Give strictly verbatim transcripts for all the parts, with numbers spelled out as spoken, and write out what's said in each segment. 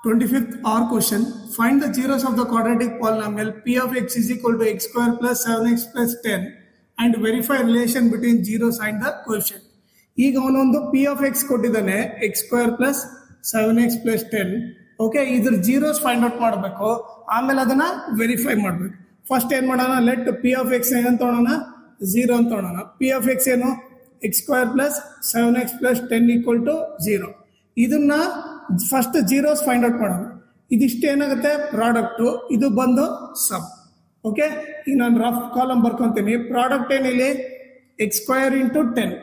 twenty-fifth R question. Find the zeros of the quadratic polynomial p of x is equal to x square plus seven x plus ten and verify relation between zeros and the coefficient. ಈಗ ಅವನೊಂದು p of x ಕೊಟ್ಟಿದ್ದಾನೆ x square plus seven x plus ten. Okay, ಇದ್ರ zeros find out ಮಾಡಬೇಕು, ಆಮೇಲೆ ಅದನ್ನ verify ಮಾಡಬೇಕು. First ಏನ್ ಮಾಡೋಣ, ಲೆಟ್ p of x ಏನಂತ ತಗೊಳ್ಳೋಣ, ಝೀರೋ ಅಂತ ತಗೊಳ್ಳೋಣ. p of x ಏನು x square plus seven x plus ten equal to zero. ಇದನ್ನ ಫಸ್ಟ್ ಜೀರೋಸ್ ಫೈಂಡ್ ಔಟ್ ಮಾಡೋಣ. ಇದಿಷ್ಟು ಏನಾಗುತ್ತೆ, ಪ್ರಾಡಕ್ಟು, ಇದು ಬಂದು ಸಮ್. ಓಕೆ, ಈಗ ನಾನು ರಫ್ ಕಾಲಮ್ ಬರ್ಕೊಂತೀನಿ. ಪ್ರಾಡಕ್ಟ್ ಏನಿಲ್ಲಿ x square into ten.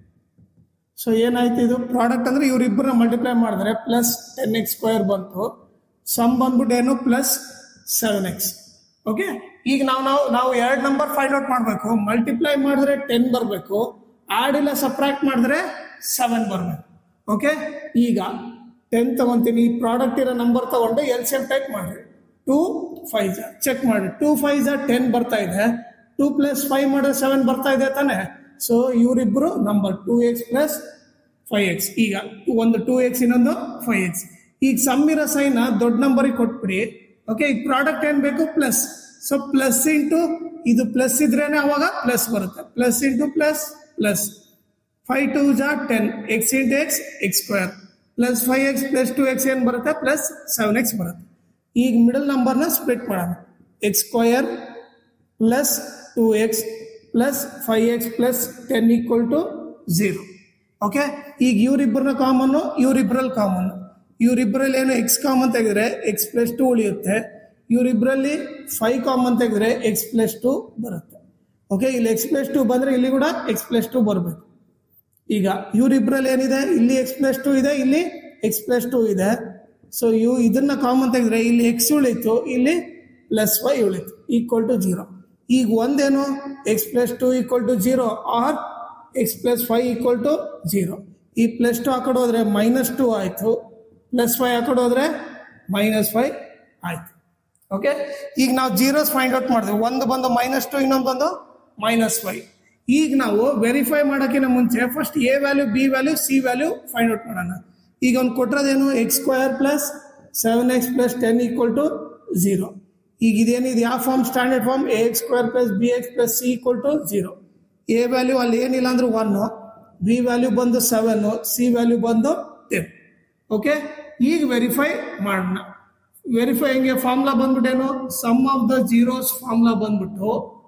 So ಏನಾಯ್ತು, ಇದು ಪ್ರಾಡಕ್ಟ್ ಅಂದ್ರೆ ಇವರಿಬ್ಬರನ್ನ ಮಲ್ಟಿಪ್ಲೈ ಮಾಡಿದ್ರೆ ಪ್ಲಸ್ ಟೆನ್ ಎಕ್ಸ್ ಸ್ಕ್ವಯರ್ ಬಂತು. ಸಮ್ ಬಂದ್ಬಿಟ್ಟು ಏನು ಪ್ಲಸ್ ಸೆವೆನ್ ಎಕ್ಸ್. ಓಕೆ, ಈಗ ನಾವು ನಾವು ನಾವು ಎರಡು ನಂಬರ್ ಫೈಂಡ್ ಔಟ್ ಮಾಡಬೇಕು. ಮಲ್ಟಿಪ್ಲೈ ಮಾಡಿದ್ರೆ ಟೆನ್ ಬರಬೇಕು, ಆಡ್ ಇಲ್ಲ ಸಬ್ಟ್ರಾಕ್ಟ್ ಮಾಡಿದ್ರೆ ಸೆವೆನ್ ಬರಬೇಕು. ಓಕೆ, ಈಗ ಟೆನ್ ತಗೊಂತೀನಿ, ಈ ಪ್ರಾಡಕ್ಟ್ ಇರೋ ನಂಬರ್ ತಗೊಂಡು ಎಲ್ ಸಿ ಎಂ ಟೈಪ್ ಮಾಡ್ರಿ. ಟೂ ಫೈವ್ ಜಾ ಚೆಕ್ ಮಾಡಿ, ಟೂ ಫೈವ್ ಜಾ ಟೆನ್ ಬರ್ತಾ ಇದೆ, ಟೂ ಪ್ಲಸ್ ಫೈವ್ ಮಾಡಿದ್ರೆ ಸೆವೆನ್ ಬರ್ತಾ ಇದೆ ತಾನೆ. ಸೊ ಇವರಿಬ್ರು number two x plus five x. ಈಗ ಒಂದು ಟೂ ಎಕ್ಸ್ ಇನ್ನೊಂದು ಫೈವ್ ಎಕ್ಸ್. ಈಗ ಸಮ್ ಇರೋ ಸೈನ್ ದೊಡ್ಡ ನಂಬರಿಗೆ ಕೊಟ್ಬಿಡಿ. ಓಕೆ, ಈಗ ಪ್ರಾಡಕ್ಟ್ ಏನ್ ಬೇಕು, ಪ್ಲಸ್. ಸೊ ಪ್ಲಸ್ ಇಂಟು ಇದು ಪ್ಲಸ್ ಇದ್ರೇನೆ ಅವಾಗ ಪ್ಲಸ್ ಬರುತ್ತೆ. Plus into plus plus five two ಜಾ ten, x into x x square plus five x plus two x ಏನ್ ಬರುತ್ತೆ, ಪ್ಲಸ್ ಸೆವೆನ್ ಎಕ್ಸ್ ಬರುತ್ತೆ. ಈಗ ಮಿಡಲ್ ನಂಬರ್ನ ಸ್ಪ್ಲಿಟ್ ಮಾಡೋಣ. X square plus two x plus five x plus ten equal to zero. Okay, ಈಗ ಇವರಿಬ್ಬರನ್ನ common, ಇವರಿಬ್ಬರಲ್ಲಿ common. ಇವರಿಬ್ಬರಲ್ಲಿ ಏನು ಎಕ್ಸ್ ಕಾಮನ್ ತೆಗೆದ್ರೆ ಎಕ್ಸ್ ಪ್ಲಸ್ ಟು ಉಳಿಯುತ್ತೆ. ಇವರಿಬ್ಬರಲ್ಲಿ ಫೈವ್ ಕಾಮನ್ ತೆಗೆದ್ರೆ ಎಕ್ಸ್ ಪ್ಲಸ್ ಟು ಬರುತ್ತೆ. ಓಕೆ, ಇಲ್ಲಿ ಎಕ್ಸ್ ಪ್ಲಸ್ ಟು ಬಂದ್ರೆ ಇಲ್ಲಿ ಕೂಡ ಎಕ್ಸ್ ಪ್ಲಸ್ ಟು ಬರಬೇಕು. ಈಗ ಇವರಿಬ್ಬರಲ್ಲಿ ಏನಿದೆ, ಇಲ್ಲಿ ಎಕ್ಸ್ ಪ್ಲಸ್ ಟು ಇದೆ, ಇಲ್ಲಿ ಎಕ್ಸ್ ಪ್ಲಸ್ ಟು ಇದೆ. ಸೊ ಇವು ಇದನ್ನ ಕಾಮನ್ ತೆಗೆದ್ರೆ ಇಲ್ಲಿ ಎಕ್ಸ್ ಉಳಿತು, ಇಲ್ಲಿ ಪ್ಲಸ್ ವೈ ಉಳಿತು, ಈಕ್ವಲ್ ಟು ಜೀರೋ. ಈಗ ಒಂದೇನು x plus two equal to zero or x plus five equal to zero. ಈ ಪ್ಲಸ್ ಟು ಆ ಕಡೆ ಹೋದ್ರೆ ಮೈನಸ್ ಟು ಆಯ್ತು, ಪ್ಲಸ್ ಫೈವ್ ಆ ಕಡೆ ಹೋದ್ರೆ ಮೈನಸ್ ಫೈವ್ ಆಯ್ತು. ಓಕೆ, ಈಗ ನಾವು ಜೀರೋಸ್ ಫೈಂಡ್ ಔಟ್ ಮಾಡಿದ್ವಿ. ಒಂದು ಬಂದು ಮೈನಸ್ ಟು, ಇನ್ನೊಂದು ಬಂದು ಮೈನಸ್ ಫೈವ್. ಈಗ ನಾವು ವೆರಿಫೈ ಮಾಡೋಕ್ಕಿಂತ ಮುಂಚೆ first A value, B value, C value find out ಮಾಡೋಣ. ಈಗ ಅವ್ನು ಕೊಟ್ಟರೇನು, x square plus seven x plus ten equal to zero. ಈಗ ಇದೇನಿದೆ, ಯಾವ form, standard form, A x square plus B x plus C equal to zero. A value ಅಲ್ಲಿ ಏನಿಲ್ಲ ಅಂದ್ರೆ ಒನ್ನು, ಬಿ ವ್ಯಾಲ್ಯೂ ಬಂದು ಸೆವೆನ್, ಸಿ ವ್ಯಾಲ್ಯೂ ಬಂದು ten. Okay, ಈಗ verify ಮಾಡೋಣ. ವೆರಿಫೈ ಹೆಂಗೆ, ಫಾರ್ಮುಲಾ ಬಂದ್ಬಿಟ್ಟೇನು, sum of the zeros formula ಬಂದ್ಬಿಟ್ಟು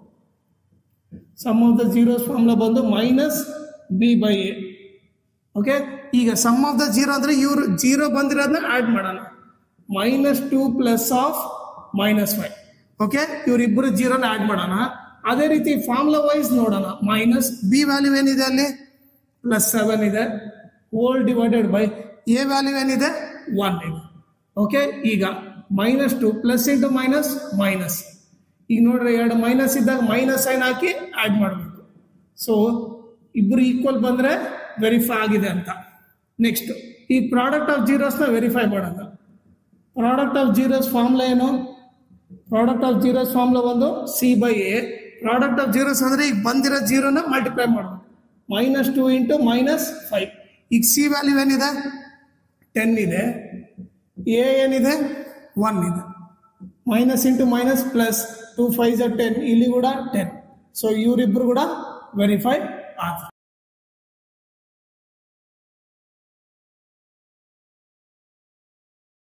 sum of the zeros formula ಬಂದು minus B by A. Okay, ಈಗ ಸಮ್ ಆಫ್ ದ ಜೀರೋ ಅಂದ್ರೆ ಇವ್ರು ಜೀರೋ ಬಂದಿರೋದನ್ನ ಆಡ್ ಮಾಡೋಣ. Minus two plus of minus five. Okay, ಇವರಿಬ್ಬರು ಜೀರೋನ ಆಡ್ ಮಾಡೋಣ. ಅದೇ ರೀತಿ ಫಾರ್ಮುಲಾ ವೈಸ್ ನೋಡೋಣ. ಮೈನಸ್ ಬಿ ವ್ಯಾಲ್ಯೂ ಏನಿದೆ ಅಲ್ಲಿ ಪ್ಲಸ್ ಸೆವೆನ್ ಇದೆ, whole divided by A value ಏನಿದೆ ಒನ್ ಇದೆ. ಓಕೆ, ಈಗ minus two plus into minus minus. ಈಗ ನೋಡ್ರಿ, ಎರಡು ಮೈನಸ್ ಇದ್ದಾಗ ಮೈನಸ್ ಸೈನ್ ಹಾಕಿ ಆಡ್ ಮಾಡಬೇಕು. ಸೊ ಇಬ್ರು ಈಕ್ವಲ್ ಬಂದ್ರೆ ವೆರಿಫೈ ಆಗಿದೆ ಅಂತ. ನೆಕ್ಸ್ಟ್ ಈ ಪ್ರಾಡಕ್ಟ್ ಆಫ್ ಜೀರೋಸ್ನ ವೆರಿಫೈ ಮಾಡೋಣ. ಪ್ರಾಡಕ್ಟ್ ಆಫ್ ಜೀರೋಸ್ ಫಾರ್ಮುಲಾ ಏನು, ಪ್ರಾಡಕ್ಟ್ ಆಫ್ ಜೀರೋಸ್ ಫಾರ್ಮುಲಾ ಒಂದು C by A. Product of zeros ಅಂದ್ರೆ ಈಗ ಬಂದಿರೋ ಜೀರೋನ ಮಲ್ಟಿಪ್ಲೈ ಮಾಡಬೇಕು. Minus two into minus five. ಈಗ ಸಿ ವ್ಯಾಲ್ಯೂ ಏನಿದೆ, ಟೆನ್ ಇದೆ, ಎ ಏನಿದೆ ಒನ್ ಇದೆ. Minus into minus plus two five ten, ಇಲ್ಲಿ ಕೂಡ ಟೆನ್. ಸೊ ಇವರಿಬ್ರು ಕೂಡ ವೆರಿಫೈ ಆದ.